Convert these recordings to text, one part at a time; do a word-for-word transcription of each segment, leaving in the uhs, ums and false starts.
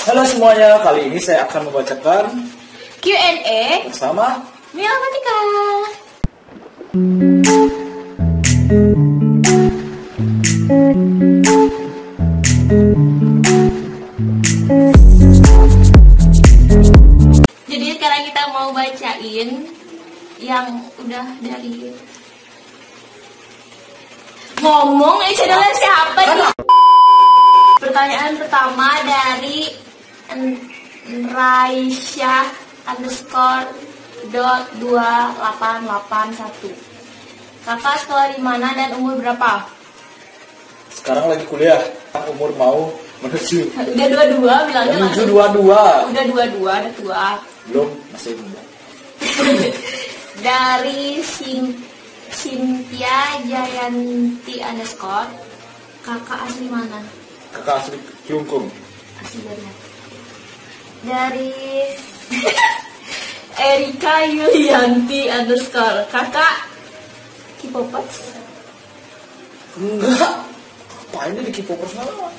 Halo semuanya, kali ini saya akan membacakan Q and A bersama Mia Matika. Jadi sekarang kita mau bacain yang udah dari ngomong ini adalah siapa nih? Pertanyaan pertama dari Raisya underscore dot dua delapan delapan satu. Kakak sekolah di mana dan umur berapa? Sekarang lagi kuliah, umur mau menuju Udah dua-dua bilangnya menuju dua-dua. Udah dua-dua, udah tua. Belum, masih muda. Dari Sim Cynthia Jayanti underscore, kakak asli mana? Kakak asli Klungkung. Asli dari dari Erika Yulianti underscore, kakak K-popers? Enggak. Apa ini di K-popers malah?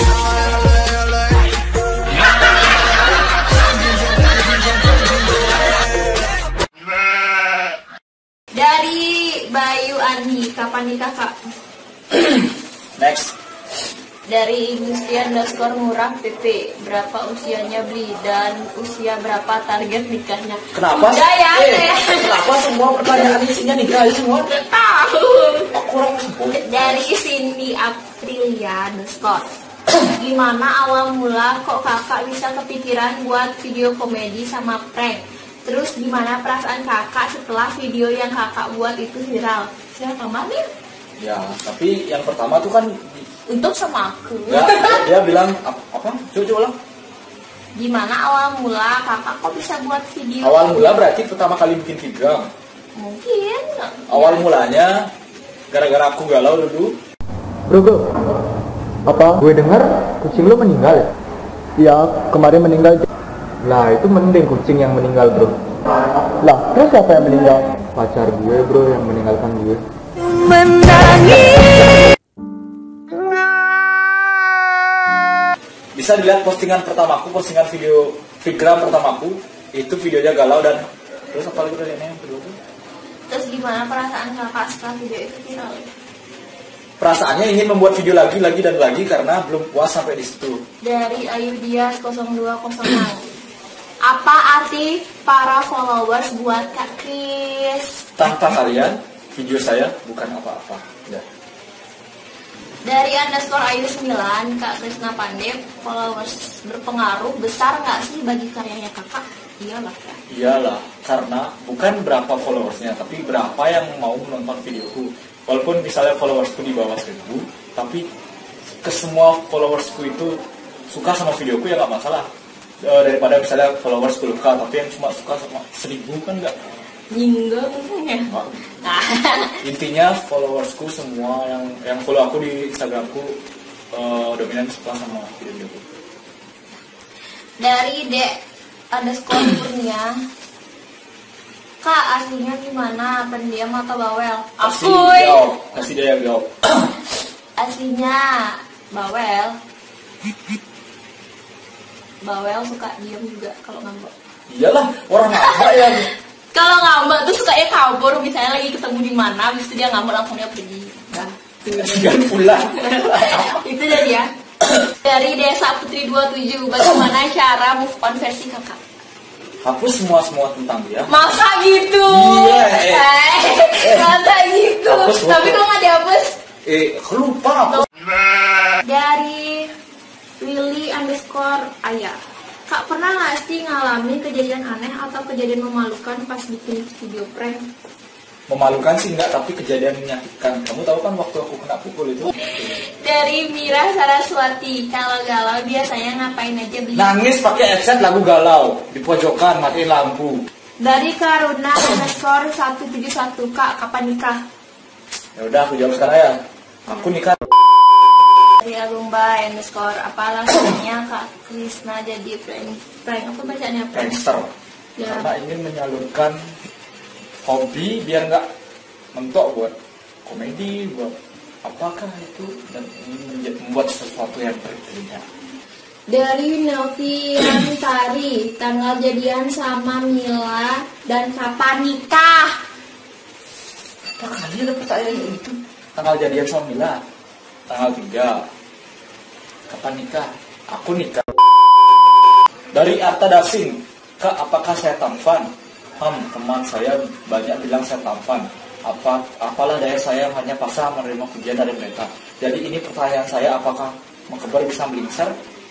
Dari Bayu Andi, kapan nikah kak? Next. Dari Gustian underscore murah P P, berapa usianya beli dan usia berapa target nikahnya? Kenapa? Udah ya, eh, saya. Kenapa semua pertanyaan isinya nikah semua? Tahu. Aku orang sebut. Dari Cindy Aprilia underscore, gimana awal mula kok kakak bisa kepikiran buat video komedi sama prank? Terus gimana perasaan kakak setelah video yang kakak buat itu viral? Siapa Mamir? Ya, tapi yang pertama tuh kan Untuk sama aku. ya, dia bilang apa? apa? Coba coba ulang. Gimana awal mula kakak kok bisa buat video? Awal mula berarti pertama kali bikin video. Mungkin. Awal Ya. mulanya gara-gara aku galau dulu. Bro, bro, apa? Gue dengar kucing lu meninggal ya? Iya, kemarin meninggal. Lah, itu mending kucing yang meninggal, bro. Lah, terus siapa yang meninggal? Pacar gue, bro, yang meninggalkan gue. Menangis. Bisa dilihat postingan pertamaku, postingan video Figram pertamaku, itu videonya galau dan terus apa lagi tadi yang kedua tuh? Terus gimana perasaan kakak setelah video itu viral? Perasaannya ingin membuat video lagi, lagi dan lagi karena belum puas sampai di situ. Dari Ayudia nol dua nol enam, apa arti para followers buat Kak Kris? Tanpa kalian, video saya bukan apa-apa. Ya. Dari underscore Ayu sembilan, Kak Krisna Pandep, followers berpengaruh besar nggak sih bagi karyanya kakak? Iyalah ya. Iyalah, karena bukan berapa followersnya, tapi berapa yang mau menonton videoku. Walaupun misalnya followersku di bawah seribu, tapi ke semua followersku itu suka sama videoku ya nggak masalah. E, daripada misalnya followers sepuluh ribu, tapi yang cuma suka sama seribu kan nggak. Nyinggung ya. Nah, intinya followersku semua yang yang follow aku di Instagramku uh, dominan suka sama video-videoku. Dari D underscore Kurnia, Kak aslinya gimana? Pendiam atau bawel? Kasih Akuy. jawab, kasih dia yang jawab. Aslinya bawel. Bawel suka diem juga kalau ngambek. Iyalah, orang apa yang Kalau ngambek tuh sukanya kabur, misalnya lagi ketemu di mana, habis itu dia ngambek langsung dia pergi. Nah, segan pulang. itu dari ya. Dari Desa Putri dua puluh tujuh, bagaimana cara move on versi kakak? Hapus semua-semua tentang dia. Masa gitu? Iya, eh. Eh, masa gitu? Hapus, Tapi hapus. kok nggak dihapus? Eh, lupa aku. Dari Willy underscore Ayah, Kak pernah nggak sih ngalamin kejadian aneh atau kejadian memalukan pas bikin video prank? Memalukan sih enggak, tapi kejadian menyakitkan. Kamu tahu kan waktu aku kena pukul itu? Dari Mira Saraswati, kalau galau biasanya ngapain aja beli? Nangis pakai headset lagu galau di pojokan, matiin lampu. Dari Karuna underscore satu tujuh satu, Kak kapan nikah? Ya udah, aku jawab sekarang ya. Aku nikah. Dari Alumba underscore, apa alasannya Kak Krisna jadi prank? Prank apa bacanya? Prank. Prankster. Ya. Karena ingin menyalurkan hobi biar nggak mentok buat komedi, buat apakah itu, dan ingin menja- membuat sesuatu yang berbeda. Dari Noviantari, tanggal jadian sama Mila dan kapan nikah? Berapa kali ada pertanyaan itu? Tanggal jadian sama Mila, tanggal tiga. Kapan nikah? Aku nikah. Dari Arta Dasing, Kak, apakah saya tampan? Hmm, teman saya banyak bilang saya tampan. Apa, apalah daya saya hanya paksa menerima pujian dari mereka. Jadi ini pertanyaan saya, apakah Mengkebar bisa melingsar?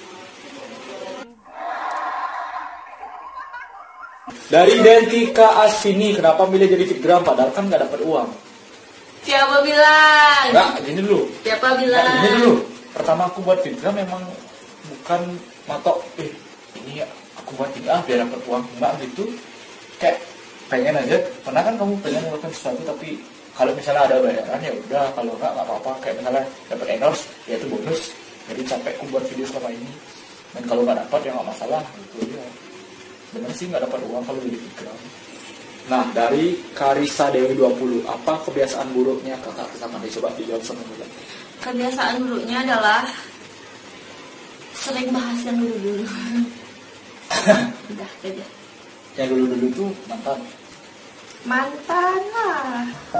Dari Dentika Asini, kenapa milih jadi fitgram padahal kan nggak dapat uang? Siapa bilang? Nggak, gini dulu. Siapa bilang? Nggak, gini dulu. Pertama aku buat fitgram memang bukan matok, eh ini aku buat ini ah biar dapat uang, nggak gitu. Kayak pengen aja. Pernah kan kamu pengen melakukan sesuatu tapi kalau misalnya ada bayaran ya udah, kalau nggak nggak apa-apa. Kayak misalnya dapat endorse ya itu bonus. Jadi capekku buat video selama ini. Dan kalau nggak dapat ya nggak masalah gitu ya. Bener sih nggak dapat uang kalau jadi fitgram. Nah, dari Karisa Dewi dua puluh, apa kebiasaan buruknya kakak sama dia? Coba dijawab sama dia. Kebiasaan buruknya adalah sering bahas yang dulu-dulu. Udah aja. Yang dulu-dulu tuh mantan. Mantan lah.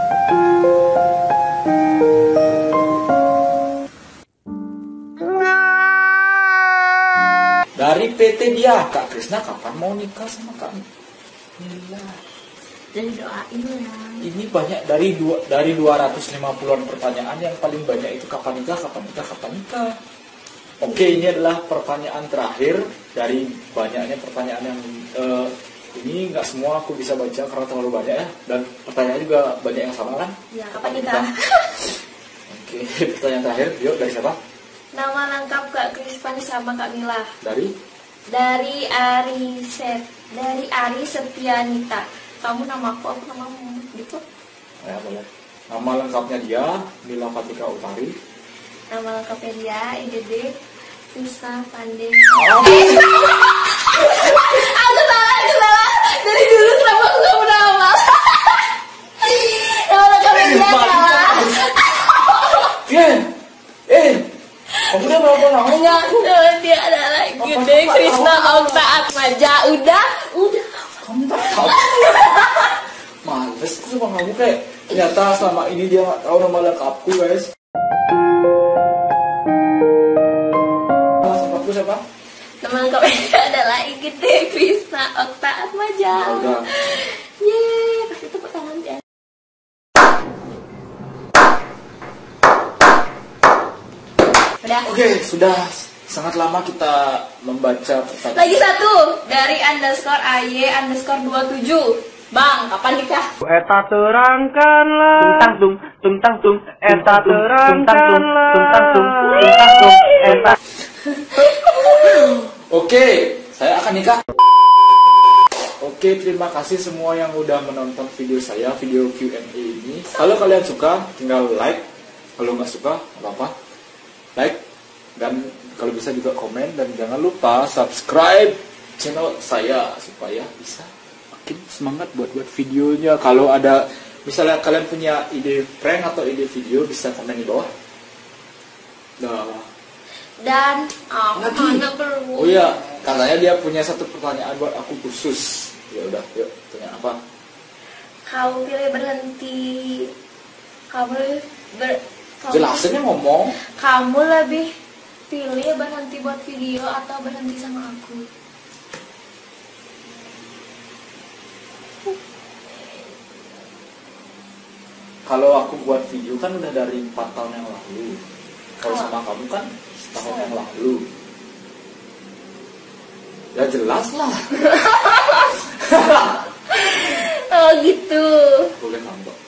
Dari P T dia, Kak Krisna kapan mau nikah sama kami? Gila. Dan doain ya. Ini banyak dari dua dari dua ratus lima puluhan pertanyaan yang paling banyak itu kapan nikah, kapan nikah, kapan nikah. Oke, ini adalah pertanyaan terakhir dari banyaknya pertanyaan yang uh, ini nggak semua aku bisa baca karena terlalu banyak ya, dan pertanyaan juga banyak yang sama kan? Ya, kapan nikah? Oke, pertanyaan terakhir, yuk dari siapa? Nama lengkap Kak Krispan sama Kak Mila. Dari? Dari Ari Set, dari Ari Setianita. Kamu namaku, aku namamu, gitu. Ya boleh. Nama lengkapnya dia Mila Fatika Utari. Nama lengkapnya dia I D D Krisna Pandey. Oh. Aku salah, aku salah. Dari dulu kenapa aku gak pernah hafal? Nama lengkapnya dia salah. Eh, eh, kamu udah berapa lama? Enggak, nama dia adalah Gede Krisna Okta Atmaja. Udah, udah. Kamu tak tahu. Males tuh sama kamu, kayak ternyata selama ini dia nggak tahu nama lengkapku guys. Nama lengkapku siapa? Nama lengkapnya dia adalah Gede Krisna Okta Atmaja. Udah. Yeay, kasih tepuk tangan ya. Udah. Oke, sudah sangat lama kita membaca pertanyaan. Lagi satu dari underscore ay underscore dua puluh tujuh. Bang, kapan nikah? Eta terangkanlah. Tungtang tung, tungtang tung. Eta terangkanlah. Tungtang tung, tungtang tung. Eta. Oke, saya akan nikah. Oke, terima kasih semua yang udah menonton video saya, video Q and A ini. Kalau kalian suka, tinggal like. Kalau nggak suka, nggak apa-apa. Like, dan kalau bisa juga komen, dan jangan lupa subscribe channel saya supaya bisa makin semangat buat buat videonya. Kalau ada misalnya kalian punya ide prank atau ide video, bisa komen di bawah. Nah, Dan aku Lagi. mana perlu? oh iya, katanya dia punya satu pertanyaan buat aku khusus. Ya udah, yuk tanya apa? Kamu pilih berhenti. Kamu ber, kamu, Jelasinnya ngomong. Kamu lebih pilih berhenti buat video atau berhenti sama aku? Kalau aku buat video kan udah dari empat tahun yang lalu. Kalau sama kamu kan setahun yang lalu. Ya jelas lah. Oh gitu. Boleh ngambek.